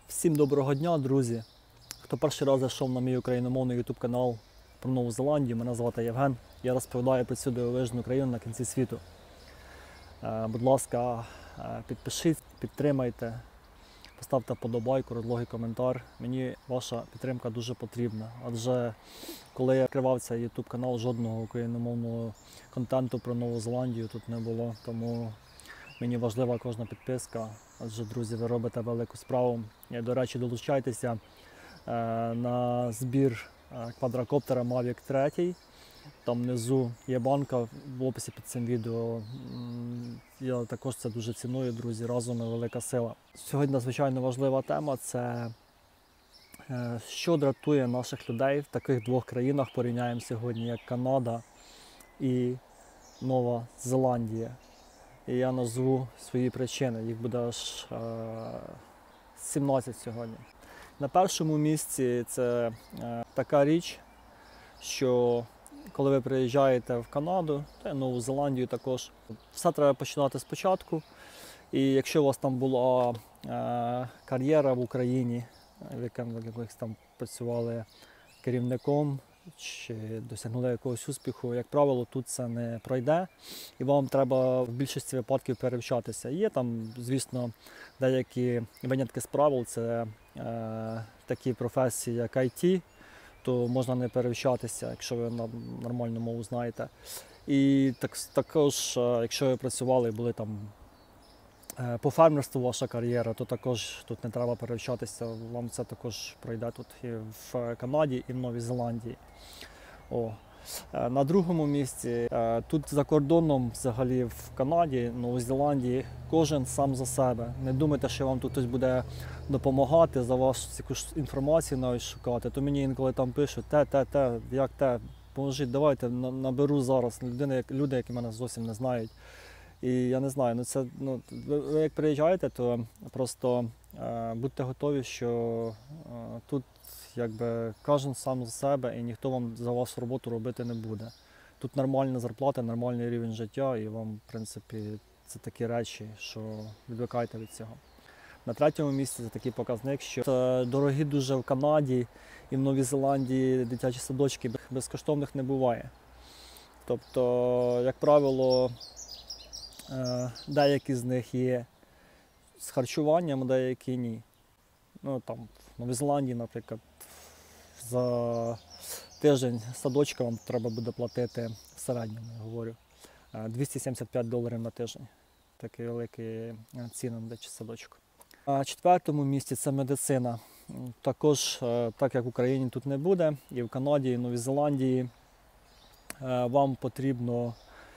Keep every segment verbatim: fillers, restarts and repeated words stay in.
Всім доброго дня, друзі! Хто перший раз зайшов на мій україномовний ютуб канал про Нову Зеландію, мене звати Євген. Я розповідаю про цю дивовижну країну на кінці світу. Е, будь ласка, е, підпишіть, підтримайте, поставте вподобайку, розлогий коментар. Мені ваша підтримка дуже потрібна, адже коли я відкривав цей ютуб канал, жодного україномовного контенту про Нову Зеландію тут не було. Тому мені важлива кожна підписка, адже, друзі, ви робите велику справу. І, до речі, долучайтеся е, на збір е, квадрокоптера Mavic три. Там внизу є банка в описі під цим відео. Я також це дуже ціную, друзі, разом ми велика сила. Сьогодні надзвичайно важлива тема – це е, що дратує наших людей в таких двох країнах, порівняємо сьогодні, як Канада і Нова Зеландія. І я назву свої причини, їх буде аж е, сімнадцять сьогодні. На першому місці це е, така річ, що коли ви приїжджаєте в Канаду, та й Нову Зеландію також, все треба починати спочатку. І якщо у вас там була е, кар'єра в Україні, в яких там працювали керівником, чи досягнули якогось успіху, як правило, тут це не пройде, і вам треба в більшості випадків перевчатися. Є там, звісно, деякі винятки з правил, це е, такі професії, як ай ті, то можна не перевчатися, якщо ви нормальну мову знаєте. І так, також, якщо ви працювали і були там по фермерству ваша кар'єра, то також тут не треба перевчатися, вам це також пройде тут і в Канаді, і в Новій Зеландії. О. На другому місці, тут за кордоном, взагалі в Канаді, Новій Зеландії, кожен сам за себе. Не думайте, що вам тут хтось буде допомагати, за вас якусь інформацію навіть шукати. То мені інколи там пишуть, те, те, те, як те, поможіть, давайте, наберу зараз. Люди, люди, які мене зовсім не знають. І я не знаю, ну це, ну, ви як приїжджаєте, то просто е, будьте готові, що е, тут якби кожен сам за себе і ніхто вам за вашу роботу робити не буде. Тут нормальна зарплата, нормальний рівень життя і вам, в принципі, це такі речі, що відвикайте від цього. На третьому місці це такий показник, що дорогі дуже в Канаді і в Новій Зеландії дитячі садочки, безкоштовних не буває. Тобто, як правило, деякі з них є з харчуванням, а деякі ні. Ну, там, в Новій Зеландії, наприклад, за тиждень садочка вам треба буде платити в середньому, я говорю, двісті сімдесят п'ять доларів на тиждень. Такі великі ціни на дитячий садочок. На четвертому місці це медицина. Також, так як в Україні тут не буде, і в Канаді, і в Новій Зеландії вам потрібно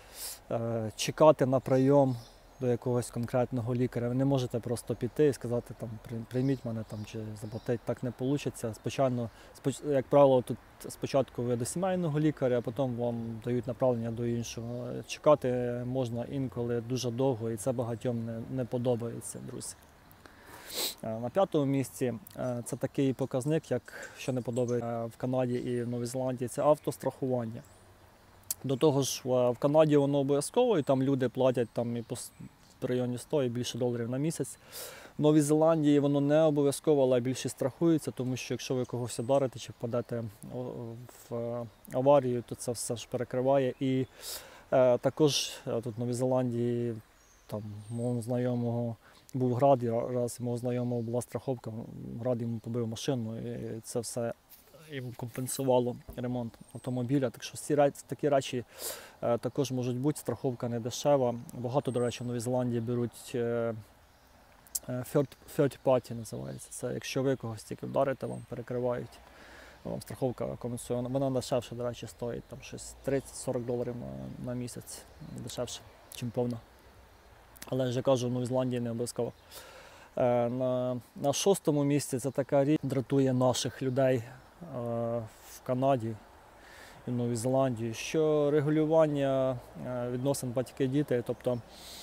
чекати на прийом до якогось конкретного лікаря. Ви не можете просто піти і сказати, там, прийміть мене там, чи заплатити, так не вийде. Спочатку, як правило, тут спочатку ви до сімейного лікаря, а потім вам дають направлення до іншого. Чекати можна інколи дуже довго, і це багатьом не, не подобається, друзі. На п'ятому місці це такий показник, як що не подобається в Канаді і в Новій Зеландії, це автострахування. До того ж, в Канаді воно обов'язково, і там люди платять там, і по районі сто і більше доларів на місяць. В Новій Зеландії воно не обов'язково, але більше страхується, тому що якщо ви когось ударите чи впадете в аварію, то це все ж перекриває. І е, також тут в Новій Зеландії там, мого знайомого був град, і раз мого знайомого була страховка, град йому побив машину, і це все їм компенсувало ремонт автомобіля. Так що всі такі речі е, також можуть бути, страховка не дешева. Багато, до речі, в Новій Зеландії беруть е, third, third party, називається. Це якщо ви когось тільки вдарите, вам перекривають, вам страховка компенсує. Вона дешевше, до речі, стоїть там щось тридцять-сорок доларів на, на місяць, дешевше, чим повна. Але, вже кажу, в Новій Зеландії не обов'язково. Е, на, на шостому місці це така річ, дратує наших людей в Канаді і в Новій Зеландії, що регулювання відносин батьки-діти, тобто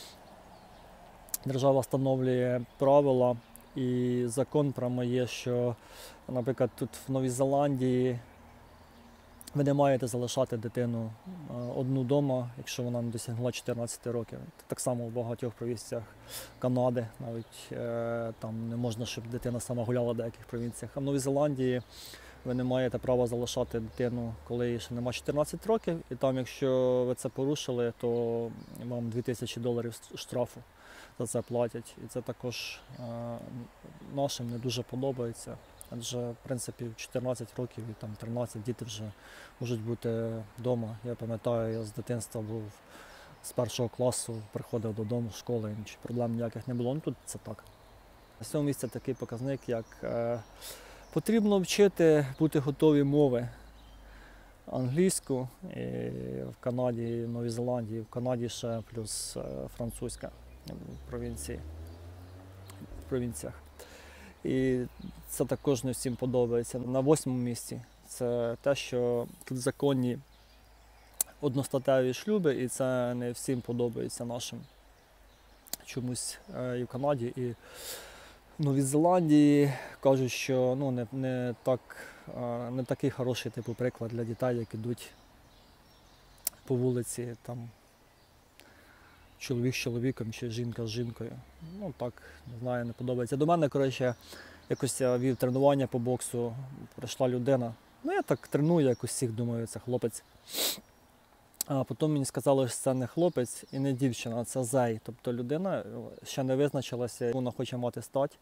держава встановлює правила і закон прямо є, що, наприклад, тут в Новій Зеландії Ви не маєте залишати дитину одну вдома, якщо вона не досягла чотирнадцяти років. Так само в багатьох провінціях Канади, навіть е, там не можна, щоб дитина сама гуляла в деяких провінціях. А в Новій Зеландії ви не маєте права залишати дитину, коли їй ще немає чотирнадцяти років. І там, якщо ви це порушили, то вам дві тисячі доларів штрафу за це платять. І це також е, нашим не дуже подобається. Адже, в принципі, в чотирнадцять років і там тринадцять діти вже можуть бути вдома. Я пам'ятаю, я з дитинства був з першого класу, приходив додому з школи, і нічого проблем ніяких не було. Ну тут це так. На цьому місці такий показник, як е, потрібно вчити бути готові мови. Англійську і в Канаді, і в Новій Зеландії, в Канаді ще плюс е, французька в провінції, в провінціях. І це також не всім подобається. На восьмому місці це те, що тут законні одностатеві шлюби, і це не всім подобається нашим. Чомусь і в Канаді, і в Новій Зеландії кажуть, що ну, не, не, так, не такий хороший типу, приклад для дітей, як ідуть по вулиці, там, чоловік з чоловіком чи жінка з жінкою. Ну так, не знаю, не подобається. До мене, коротше, якось я вів тренування по боксу, прийшла людина. Ну я так треную, якось всіх думаю, це хлопець. А потім мені сказали, що це не хлопець і не дівчина, а це зей. Тобто людина ще не визначилася, вона хоче мати стать.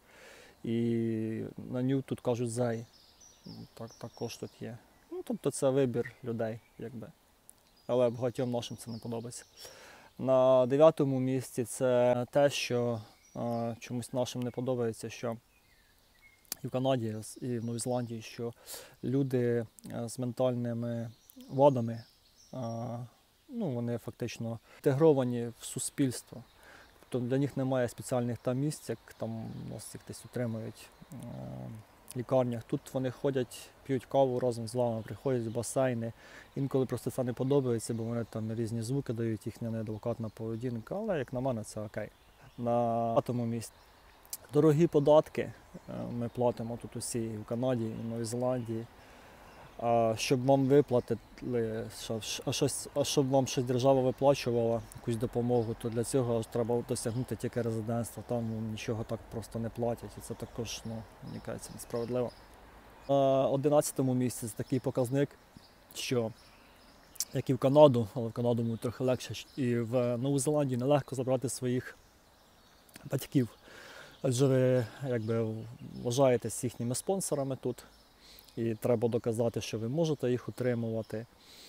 І на ню тут кажуть зей. Так також тут є. Ну, тобто це вибір людей, якби. Але багатьом нашим це не подобається. На дев'ятому місці це те, що е, чомусь нашим не подобається, що і в Канаді, і в Новій Зеландії, що люди з ментальними вадами, е, ну, вони фактично інтегровані в суспільство. Тобто для них немає спеціальних там місць, як там нас їх десь утримують е, в лікарнях. Тут вони ходять, п'ють каву разом з вами, приходять в басейни. Інколи просто це не подобається, бо вони там різні звуки дають, їхня неадекватна поведінка, але як на мене це окей. На п'ятому місці дорогі податки ми платимо тут усі, і в Канаді, і в Новій Зеландії. А щоб вам виплатили, а, щось, а щоб вам щось держава виплачувала, якусь допомогу, то для цього треба досягнути тільки резидентства, там нічого так просто не платять. І це також, ну, мені кажеться, несправедливо. На одинадцятому місці це такий показник, що як і в Канаду, але в Канаду буде трохи легше, і в Нову Зеландію нелегко забрати своїх батьків. Адже ви якби вважаєтесь їхніми спонсорами тут. І треба доказати, що ви можете їх утримувати.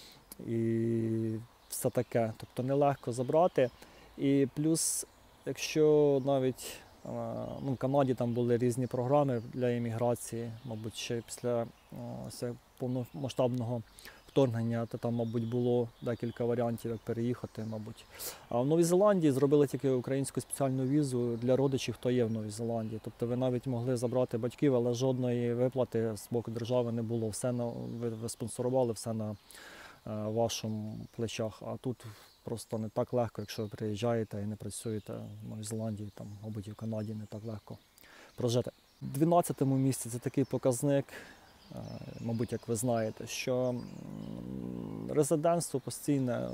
І все таке. Тобто нелегко забрати. І плюс, якщо навіть ну, в Канаді там були різні програми для імміграції, мабуть, ще після ось, повномасштабного вторгнення, то там, мабуть, було декілька варіантів, як переїхати, мабуть. А в Новій Зеландії зробили тільки українську спеціальну візу для родичів, хто є в Новій Зеландії. Тобто ви навіть могли забрати батьків, але жодної виплати з боку держави не було. Все на, ви, ви спонсорували, все на е, вашому плечах. А тут просто не так легко, якщо ви приїжджаєте і не працюєте в Новій Зеландії, там, мабуть, і в Канаді не так легко прожити. В дванадцятому місці це такий показник, мабуть, як ви знаєте, що резидентство постійне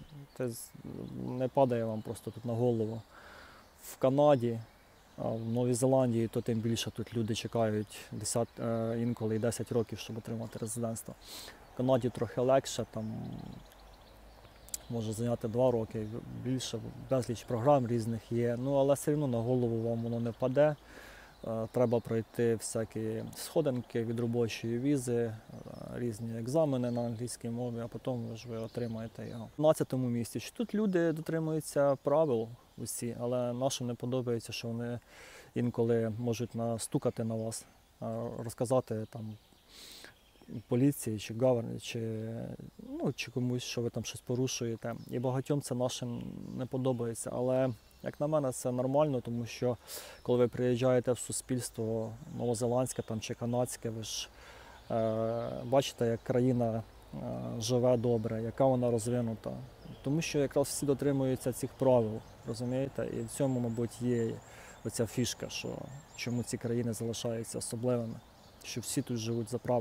не падає вам просто тут на голову. В Канаді, а в Новій Зеландії, то тим більше тут люди чекають десять, інколи і десять років, щоб отримати резидентство. В Канаді трохи легше, там може зайняти два роки, більше, безліч програм різних є, ну, але все одно на голову вам воно не впаде. Треба пройти всякі сходинки від робочої візи, різні екзамени на англійській мові, а потім ви ж ви отримаєте його. В дванадцятому місці, що тут люди дотримуються правил усі, але нашим не подобається, що вони інколи можуть настукати на вас, розказати там поліції чи гаверні, чи, ну, чи комусь, що ви там щось порушуєте. І багатьом це нашим не подобається, але як на мене, це нормально, тому що коли ви приїжджаєте в суспільство новозеландське там, чи канадське, ви ж е, бачите, як країна е, живе добре, яка вона розвинута. Тому що якраз всі дотримуються цих правил, розумієте? І в цьому, мабуть, є оця фішка, що чому ці країни залишаються особливими, що всі тут живуть за правилами.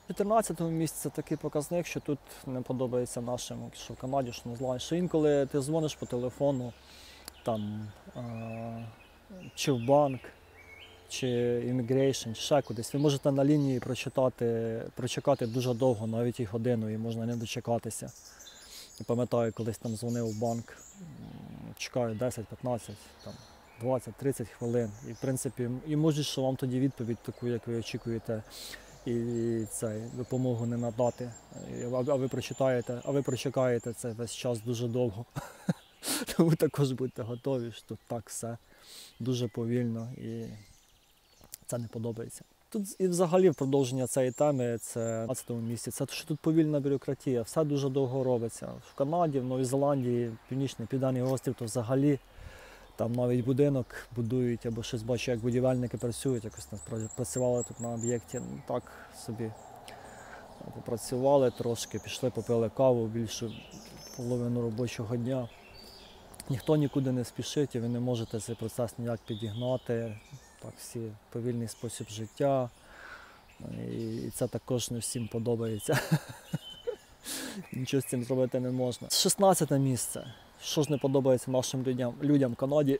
В чотирнадцятому місці це такий показник, що тут не подобається нашим, що в Канаді, що не знаєш. Що інколи ти дзвониш по телефону, там, е- чи в банк, чи immigration, чи ще кудись. Ви можете на лінії прочитати, прочекати дуже довго, навіть і годину, і можна не дочекатися. Я пам'ятаю, колись там дзвонив в банк, чекаю десять, п'ятнадцять, там, двадцять, тридцять хвилин. І в принципі, і може, що вам тоді відповідь таку, як ви очікуєте, і цей, допомогу не надати. А ви прочитаєте, а ви прочекаєте це весь час дуже довго. Тому також будьте готові, що тут так все дуже повільно і це не подобається. Тут і взагалі в продовження цієї теми, це в двадцятому місці, це що тут повільна бюрократія, все дуже довго робиться. В Канаді, в Новій Зеландії, Північний, Південний острів, то взагалі там навіть будинок будують або щось бачу, як будівельники працюють, якось насправді працювали тут на об'єкті, ну, так собі попрацювали трошки, пішли, попили каву більшу половину робочого дня. Ніхто нікуди не спішить і ви не можете цей процес ніяк підігнати. Так, всі повільний спосіб життя, і це також не всім подобається. Нічого з цим зробити не можна. шістнадцяте місце. Що ж не подобається нашим людям, людям в Канаді,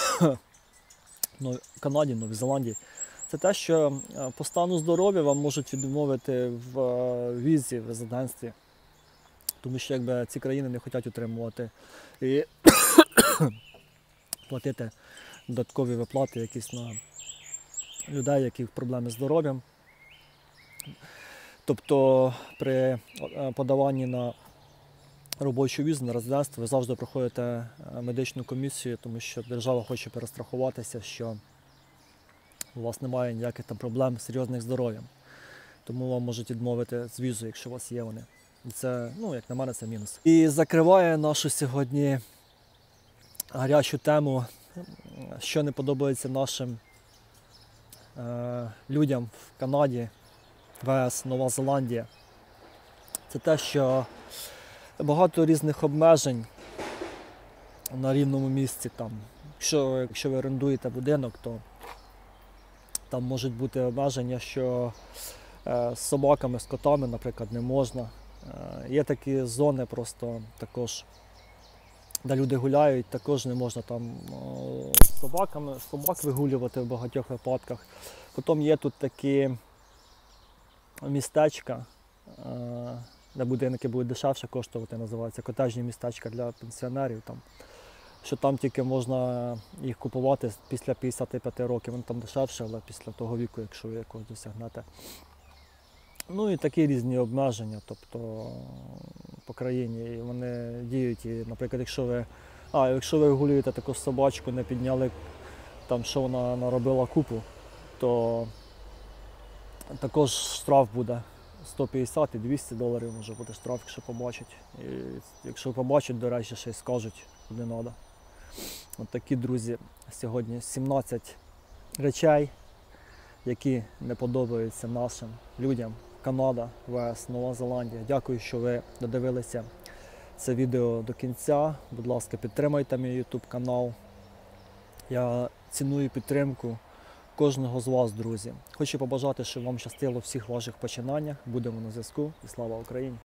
ну, Канаді, Новій Зеландії, це те, що по стану здоров'я вам можуть відмовити в візі, в резидентстві. Тому що якби ці країни не хочуть утримувати і платити додаткові виплати якісь на людей, яких проблеми з здоров'ям. Тобто при подаванні на робочу візу, на резидентство, ви завжди проходите медичну комісію, тому що держава хоче перестрахуватися, що у вас немає ніяких там проблем серйозних з здоров'ям. Тому вам можуть відмовити з візою, якщо у вас є вони. І це, ну, як на мене, це мінус. І закриває нашу сьогодні гарячу тему, що не подобається нашим е, людям в Канаді, ВС, Нова Зеландія. Це те, що багато різних обмежень на рівному місці. Там. Якщо, якщо ви орендуєте будинок, то там можуть бути обмеження, що е, з собаками, з котами, наприклад, не можна. Е, є такі зони просто також, де люди гуляють, також не можна там о, з собаками, собак вигулювати в багатьох випадках. Потім є тут такі містечка, е, де будинки будуть дешевше коштувати, називаються котеджні містечка для пенсіонерів. Там, що там тільки можна їх купувати після п'ятдесяти п'яти років, вони там дешевше, але після того віку, якщо ви якогось досягнете. Ну і такі різні обмеження, тобто по країні, і вони діють. І, наприклад, якщо ви, а, якщо ви вигулюєте таку собачку, не підняли, там, що вона наробила купу, то також штраф буде сто п'ятдесят і двісті доларів може бути штраф, якщо побачать. І якщо побачать, до речі, ще й скажуть, куди треба. От такі, друзі, сьогодні сімнадцять речей, які не подобаються нашим людям. Канада, ВС, Нова Зеландія. Дякую, що ви додивилися це відео до кінця. Будь ласка, підтримайте мій ютуб канал. Я ціную підтримку кожного з вас, друзі. Хочу побажати, щоб вам щастило в всіх ваших починаннях. Будемо на зв'язку. І слава Україні!